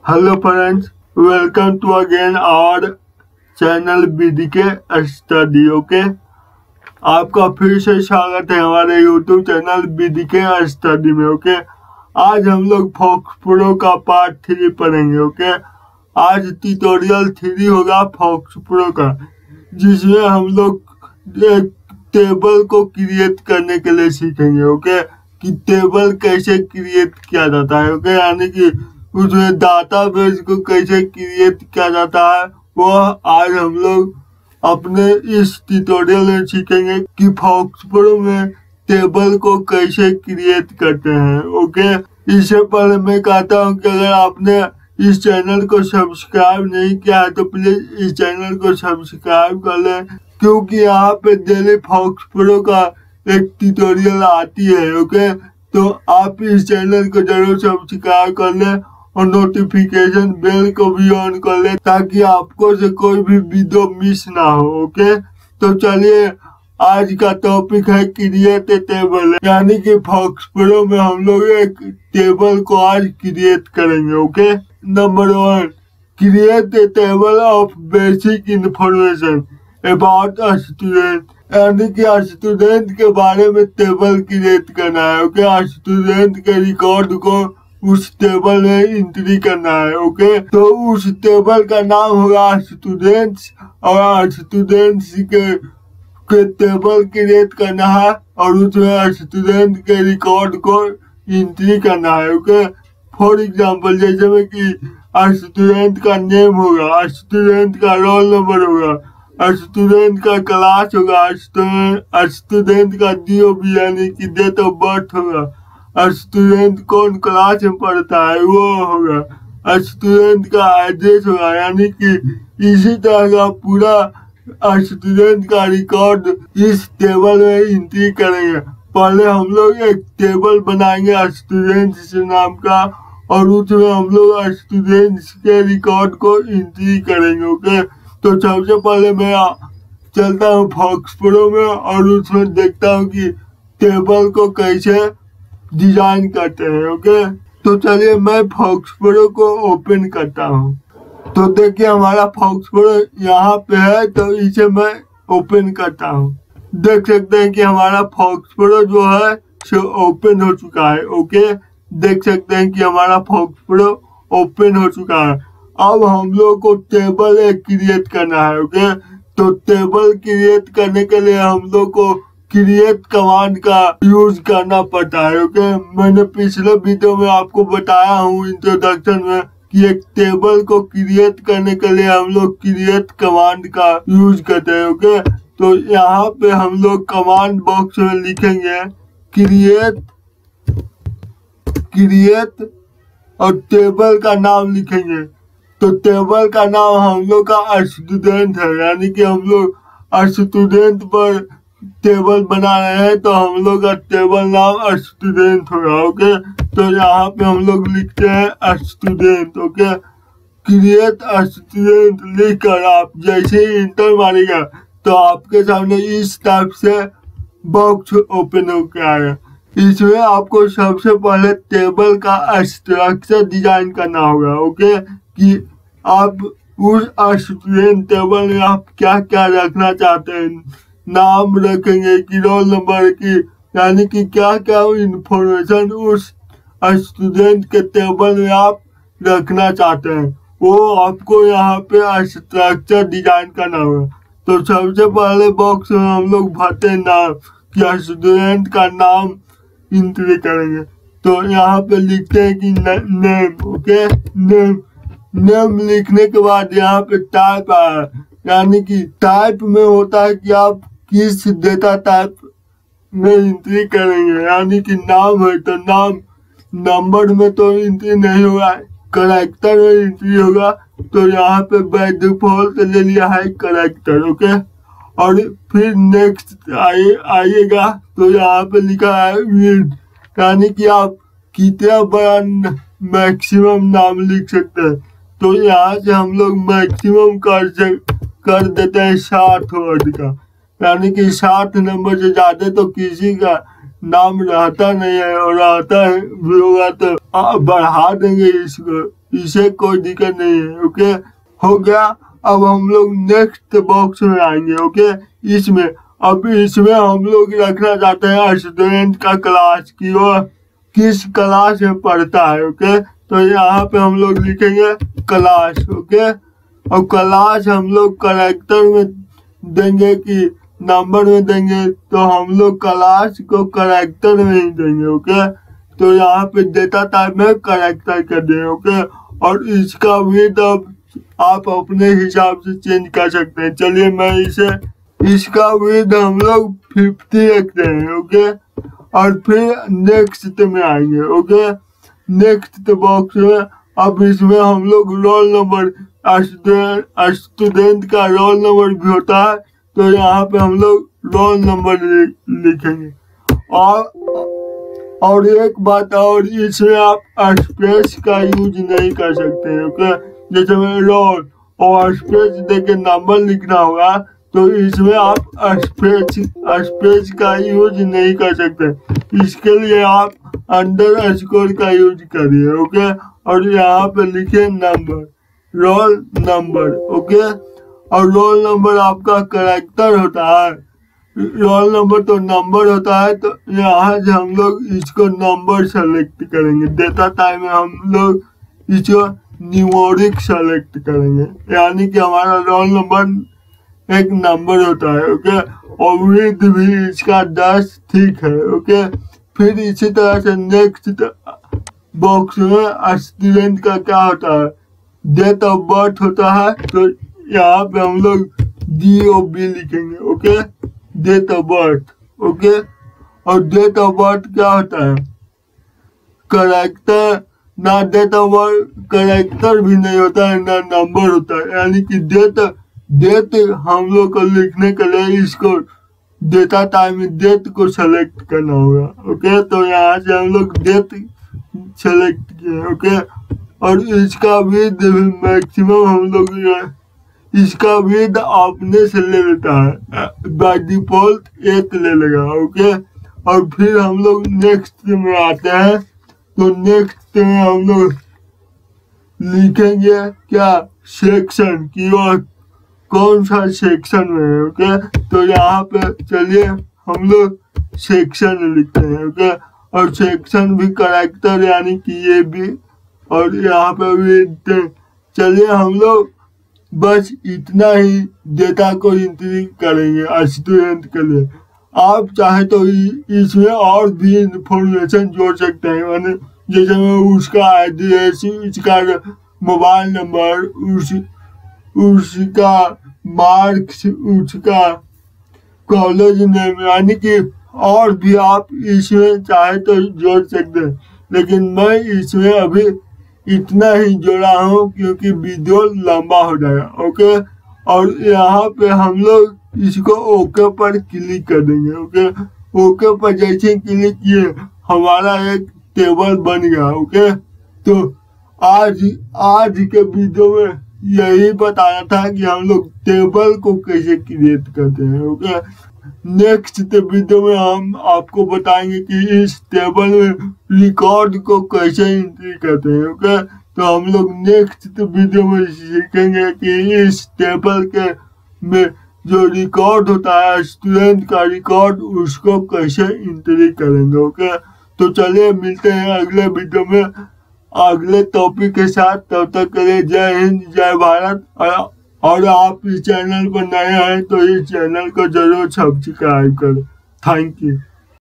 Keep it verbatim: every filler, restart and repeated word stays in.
Hello friends, welcome to again our channel Vidhi के study. Okay, आपका फिर से स्वागत है हमारे यूट्यूब चैनल विधि के स्टडी में। ओके, आज हम लोग फॉक्स प्रो का पार्ट थ्री पढ़ेंगे। ओके, आज ट्यूटोरियल थ्री होगा फॉक्स प्रो का, जिसमें हम लोग एक टेबल को क्रिएट करने के लिए सीखेंगे। ओके, कि टेबल कैसे क्रिएट किया जाता है। ओके, यानी कि उसमें डाटाबेस को कैसे क्रिएट किया जाता है, वो आज हम लोग अपने इस ट्यूटोरियल में सीखेंगे कि फॉक्स प्रो में टेबल को कैसे क्रिएट करते हैं। ओके, इससे पहले मैं कहता हूँ कि अगर आपने इस चैनल को सब्सक्राइब नहीं किया है तो प्लीज इस चैनल को सब्सक्राइब कर लें, क्योंकि यहाँ पे डेली फॉक्स प्रो का एक ट्यूटोरियल आती है। ओके, तो आप इस चैनल को जरूर सब्सक्राइब कर लें और नोटिफिकेशन बेल को भी ऑन कर ले, ताकि आपको से कोई भी वीडियो मिस ना हो। ओके, तो चलिए, आज का टॉपिक है क्रिएट ए टेबल, यानी कि फॉक्स प्रो में हम लोग एक टेबल को आज क्रिएट करेंगे। Okay, number one, create a table of basic information about a student, यानी कि स्टूडेंट के बारे में टेबल क्रिएट करना है। ओके, स्टूडेंट के रिकॉर्ड को उस टेबल में एंट्री करना है। ओके, तो उस टेबल का नाम होगा स्टूडेंट्स, और स्टूडेंट्स के, के टेबल क्रिएट करना है और उसमें स्टूडेंट के रिकॉर्ड को एंट्री करना है। ओके, फॉर एग्जांपल जैसे में कि स्टूडेंट का नेम होगा, स्टूडेंट का रोल नंबर होगा, स्टूडेंट का क्लास होगा, स्टूडेंट का डीओबी यानी कि डेट ऑफ बर्थ होगा, स्टूडेंट कौन क्लास में पढ़ता है वो होगा, स्टूडेंट का एड्रेस होगा, यानी कि इसी तरह का पूरा स्टूडेंट का रिकॉर्ड इस टेबल में एंट्री करेंगे। पहले हम लोग एक टेबल बनाएंगे स्टूडेंट्स नाम का, और उसमें हम लोग स्टूडेंट्स के रिकॉर्ड को एंट्री करेंगे। ओके, तो सबसे पहले मैं चलता हूँ फॉक्स प्रो में और उसमें देखता हूँ कि टेबल को कैसे डिजाइन करते हैं। ओके, तो चलिए मैं फॉक्स प्रो को ओपन करता हूँ। तो देखिए हमारा फॉक्स प्रो यहाँ पे है, तो इसे मैं ओपन करता हूँ। देख सकते हैं कि हमारा फॉक्स प्रो जो है सो ओपन हो चुका है। ओके, देख सकते हैं कि हमारा फॉक्स प्रो ओपन हो चुका है। अब हम लोग को टेबल एक क्रिएट करना है। ओके, तो टेबल क्रिएट करने के लिए हम लोग को क्रिएट कमांड का यूज करना पड़ता है। ओके, मैंने पिछले वीडियो में आपको बताया हूँ इंट्रोडक्शन में कि एक टेबल को क्रिएट करने के लिए हम लोग क्रिएट कमांड का यूज करते हैं। ओके, तो यहाँ पे हम लोग कमांड बॉक्स में लिखेंगे क्रिएट क्रिएट और टेबल का नाम लिखेंगे। तो टेबल का नाम हम लोग का स्टूडेंट है, यानी कि हम लोग स्टूडेंट पर टेबल बना रहे हैं, तो हम लोग का टेबल नाम स्टूडेंट होगा। ओके, तो यहाँ पे हम लोग लिखते हैं स्टूडेंट। ओके, क्रिएट स्टूडेंट लिखकर आप जैसे ही इंटर मारेगा तो आपके सामने इस टाइप से बॉक्स ओपन होकर आएगा। इसमें आपको सबसे पहले टेबल का स्ट्रक्चर डिजाइन करना होगा। ओके, कि आप उस स्टूडेंट टेबल में आप क्या क्या रखना चाहते हैं, नाम रखेंगे कि रोल नंबर की, यानी कि क्या क्या इंफॉर्मेशन उस स्टूडेंट के टेबल में आप रखना चाहते हैं, वो आपको यहाँ पे स्ट्रक्चर डिजाइन करना होगा। तो सबसे पहले बॉक्स में हम लोग भरते हैं नाम, कि स्टूडेंट का नाम एंट्री करेंगे। तो यहाँ पे लिखते हैं कि नेम। ओके, नेम नेम लिखने के बाद यहाँ पे टाइप आया, यानी कि टाइप में होता है कि आप किस डेटा टाइप में एंट्री करेंगे, यानी कि नाम है तो नाम, नंबर में तो एंट्री नहीं होगा, कैरेक्टर में एंट्री होगा। तो यहाँ पे बाय डिफॉल्ट ले लिया है कैरेक्टर। ओके, और फिर नेक्स्ट आइए आइएगा तो यहाँ पे लिखा है विड्थ, यानी कि आप कितना बड़ा मैक्सिमम नाम लिख सकते हैं। तो यहाँ से हम लोग मैक्सिमम कर कर देते हैं साठ वर्ड का, यानी कि साठ नंबर से ज्यादा तो किसी का नाम रहता नहीं है, और रहता है भी होगा तो बढ़ा देंगे इसको इसे कोई दिक्कत नहीं है। ओके, हो गया। अब हम लोग नेक्स्ट बॉक्स में आएंगे। ओके, इसमें अब इसमें हम लोग रखना चाहते हैं स्टूडेंट का क्लास की वो किस क्लास में पढ़ता है। ओके, तो यहाँ पे हम लोग लिखेंगे क्लास। ओके, और क्लास हम लोग कैरेक्टर में देंगे कि नंबर में देंगे, तो हम लोग क्लास को कैरेक्टर में ही देंगे। ओके, तो यहाँ पे डेटा टाइप में कैरेक्टर कर देंगे। ओके, और इसका विड्थ अब आप अपने हिसाब से चेंज कर सकते हैं। चलिए मैं इसे इसका विड्थ हम लोग फिफ्टी रखते हैं। ओके, और फिर नेक्स्ट में आएंगे। ओके, नेक्स्ट बॉक्स में अब इसमें हम लोग रोल नंबर स्टूडेंट स्टूडेंट का रोल नंबर भी होता है, तो यहाँ पे हम लोग रोल नंबर लिखेंगे। और और एक बात और, इसमें आप स्पेस का यूज नहीं कर सकते। ओके, जैसे में रोल और स्पेस देके नंबर लिखना होगा, तो इसमें आप स्पेस स्पेस का यूज नहीं कर सकते। इसके लिए आप अंडर स्कोर का यूज करिए। ओके, और यहाँ पे लिखिए नंबर, रोल नंबर। ओके, और रोल नंबर आपका कैरेक्टर होता है, रोल नंबर तो नंबर होता है। तो यहाँ से हम लोग इसको नंबर सेलेक्ट करेंगे। डेटा टाइप में हम लोग इसको न्यूमेरिक सेलेक्ट करेंगे, यानी कि हमारा रोल नंबर एक नंबर होता है। ओके, और विड्थ भी इसका दस ठीक है। ओके, फिर इसी तरह से नेक्स्ट बॉक्स में स्टूडेंट का क्या होता है, डेट ऑफ बर्थ होता है, तो यहाँ पे हम लोग डी ओ बी लिखेंगे। Okay, date of birth. Okay, और डेट ऑफ बर्थ क्या होता है, कैरेक्टर, ना डेट ऑफ बर्थ कैरेक्टर भी नहीं होता है, ना नंबर होता है, यानी कि डेट डेट हम लोग को लिखने के लिए इसको डेटा टाइप में डेट को सेलेक्ट करना होगा। ओके, तो यहाँ से हम लोग डेट सेलेक्ट किए। ओके, और इसका विड्थ मैक्सिमम हम लोग इसका विड्थ अपने से ले लेता है, बाय डिफॉल्ट एट ले लेगा। ओके, और फिर हम लोग नेक्स्ट में आते हैं, तो नेक्स्ट में हम लोग लिखेंगे क्या, सेक्शन की और कौन सा सेक्शन में है। ओके, तो यहाँ पे चलिए हम लोग सेक्शन लिखते हैं। ओके, और सेक्शन भी कैरेक्टर यानी कि ये भी, और यहाँ पे भी। चलिए हम लोग बस इतना ही डेटा को एंट्री करेंगे स्टूडेंट के लिए। आप चाहे तो इसमें और भी इंफॉर्मेशन जोड़ सकते हैं, मैंने जैसे में उसका एड्रेस, उसका मोबाइल नंबर, उस उसका मार्क्स, उसका कॉलेज नेम, यानी कि और भी आप इसमें चाहे तो जोड़ सकते हैं। लेकिन मैं इसमें अभी इतना ही जोड़ा हूँ क्योंकि वीडियो लंबा हो जाएगा। ओके, और यहाँ पे हम लोग इसको ओके पर क्लिक कर देंगे। ओके, ओके पर जैसे क्लिक किए हमारा एक टेबल बन गया। ओके, तो आज आज के वीडियो में यही बताया था कि हम लोग टेबल को कैसे क्रिएट करते हैं। ओके, नेक्स्ट वीडियो में हम आपको बताएंगे कि इस टेबल में रिकॉर्ड को कैसे एंट्री करते हैं। ओके, तो हम लोग नेक्स्ट वीडियो में सीखेंगे कि इस टेबल के में जो रिकॉर्ड होता है, स्टूडेंट का रिकॉर्ड, उसको कैसे एंट्री करेंगे। ओके, तो चलिए मिलते हैं अगले वीडियो में अगले टॉपिक के साथ। तब तक के लिए जय हिंद, जय भारत। और आप इस चैनल पर नए हैं तो इस चैनल को जरूर सब्सक्राइब करें। Thank you.